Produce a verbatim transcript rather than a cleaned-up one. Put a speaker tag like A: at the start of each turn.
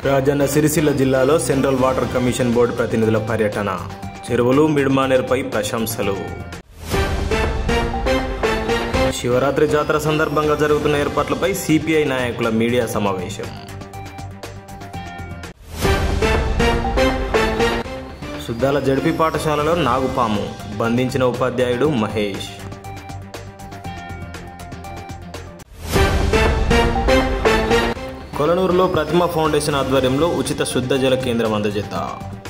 A: రాజన్న సిరిసిల్ల జిల్లాలో central water commission board ప్రతినిధుల పర్యటన, చెరువులు మిడ్మానేర్పై ప్రశంసలు. శివరాత్రి జాతర సందర్భంగా జరుగుతున్న ఏర్పాట్లపై సిపిఐ నాయకుల మీడియా సమావేశం. సుద్దాల జడ్పీ పాఠశాలలో నాగుపాము బంధించిన ఉపాధ్యాయుడు మహేష్. కొలనూరులో ప్రతిమ ఫౌండేషన్ ఆధ్వర్యంలో ఉచిత శుద్ధ జల కేంద్రం అందజేత.